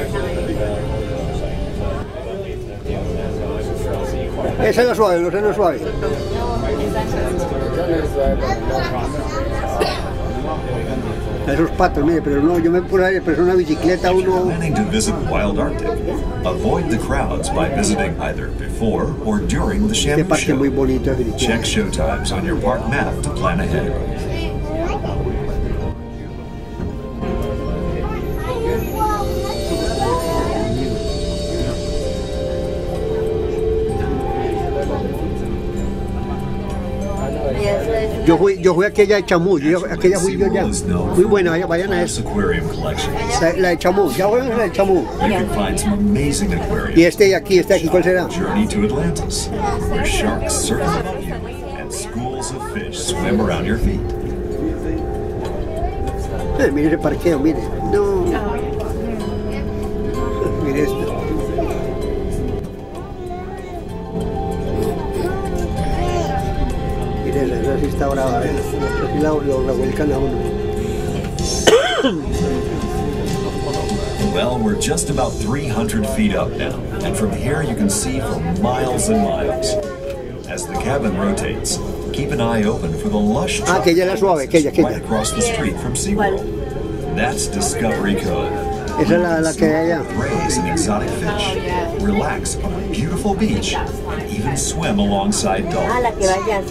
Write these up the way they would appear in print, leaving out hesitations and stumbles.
Esa es la suave, los senos suave. Esos patos, mire, pero no, yo me puse a pero es una bicicleta uno. Planning to visit Wild Arctic. Avoid the crowds by visiting either before or during the Este Shamu parque es muy show. bonito, Check definitivamente. show times on your park map to plan ahead. Yo fui a aquella de Chamú, aquella fui yo ya. SeaWorld is known Muy for buena, vayan a vast eso. aquarium collections. La de Chamú, ya voy a la de Chamú. You can find some amazing Y aquariums. este de aquí, ¿cuál será? Journey to Atlantis, where sharks circle above you and schools of fish swim around your feet. Mire ese parqueo, mire. No. Mire esto. Mire, esa sí está brava, así la vuelcan a uno. Well, we're just about 300 feet up now, and from here you can see for miles and miles. As the cabin rotates, keep an eye open for the lush aquella es la suave, aquella. right across the street from SeaWorld. That's Discovery Cove. Esa es la que hay allá. Raise an exotic fish, relax on a beautiful beach, and even swim alongside dolphins.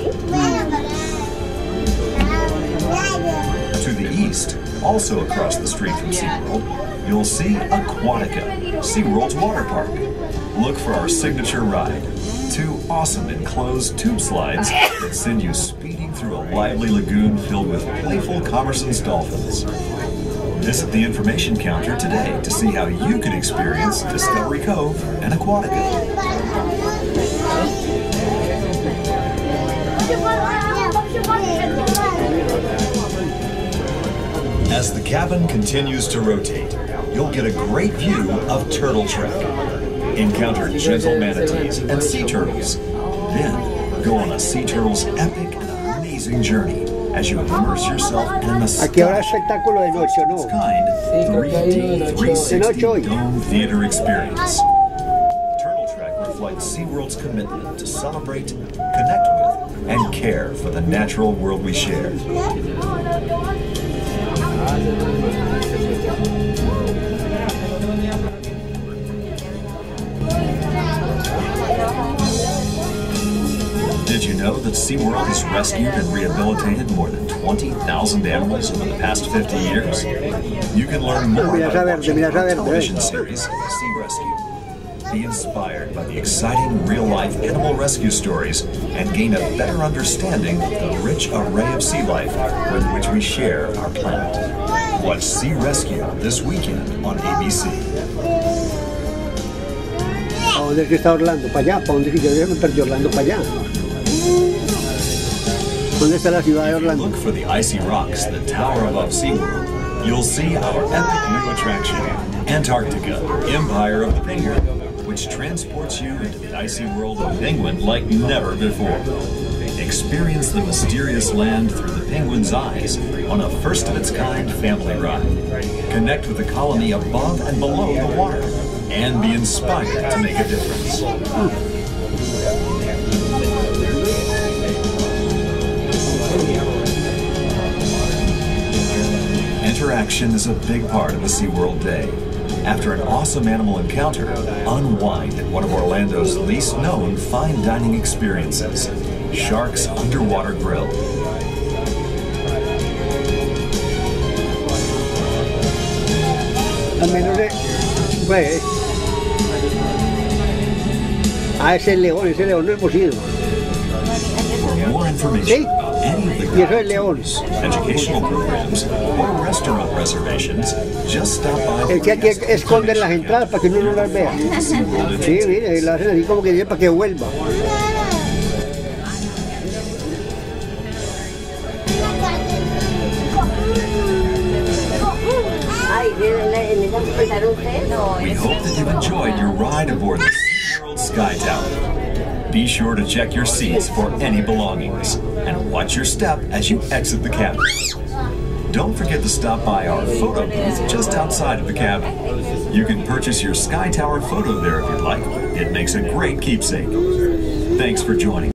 To the east, also across the street from SeaWorld, you'll see Aquatica, SeaWorld's water park. Look for our signature ride, 2 awesome enclosed tube slides that send you speeding through a lively lagoon filled with playful Commerson's dolphins. Visit the information counter today to see how you can experience Discovery Cove and Aquatica. As the cabin continues to rotate, you'll get a great view of Turtle Trek. Encounter gentle manatees and sea turtles. Then go on a sea turtle's epic and amazing journey as you immerse yourself in the Aquí habrá espectáculo de noche, ¿no? kind 3D 360 dome theater experience. Turtle Trek reflects SeaWorld's commitment to celebrate, connect with, and care for the natural world we share. Did you know that SeaWorld has rescued and rehabilitated more than 20,000 animals over the past 50 years? You can learn more Mira esa by verde, watching mira esa our verde, television series, Sea Rescue. Be inspired by the exciting real-life animal rescue stories and gain a better understanding of the rich array of sea life with which we share our planet. Watch Sea Rescue this weekend on ABC. ¿A dónde es que está Orlando? ¿Para allá? ¿Para dónde? Yo ya me perdí Orlando para allá. ¿Dónde está la ciudad de Orlando? Look for the icy rocks that tower above SeaWorld. You'll see our epic new attraction, Antarctica, Empire of the Penguin, which transports you into the icy world of penguin like never before. Experience the mysterious land through the penguin's eyes on a first-of-its-kind family ride. Connect with the colony above and below the water, and be inspired to make a difference. Interaction is a big part of a SeaWorld day. After an awesome animal encounter, unwind at one of Orlando's least known fine dining experiences, Shark's Underwater Grill. Al menos pues, ese león no es posible. For more information Sí. about any of the Y eso es león. educational programs, or restaurant reservations, just stop by. Es que aquí esconden las entradas para que uno no las vea. Sí, mire, lo hacen así como que dice para que vuelva. We hope that you've enjoyed your ride aboard the SeaWorld Sky Tower. Be sure to check your seats for any belongings and watch your step as you exit the cabin. Don't forget to stop by our photo booth just outside of the cabin. You can purchase your Sky Tower photo there if you'd like. It makes a great keepsake. Thanks for joining.